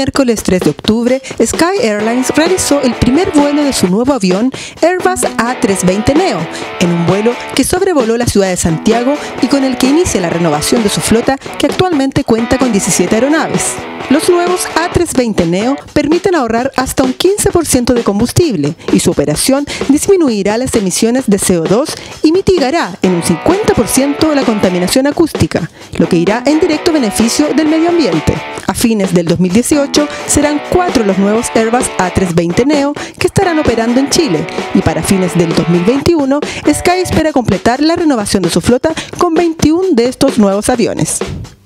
miércoles 3 de octubre, Sky Airlines realizó el primer vuelo de su nuevo avión Airbus A320neo, en un vuelo que sobrevoló la ciudad de Santiago y con el que inicia la renovación de su flota, que actualmente cuenta con 17 aeronaves. Los nuevos A320neo permiten ahorrar hasta un 15% de combustible y su operación disminuirá las emisiones de CO2 y mitigará en un 50% la contaminación acústica, lo que irá en directo beneficio del medio ambiente. A fines del 2018 serán 4 los nuevos Airbus A320neo que estarán operando en Chile, y para fines del 2021 Sky espera completar la renovación de su flota con 21 de estos nuevos aviones.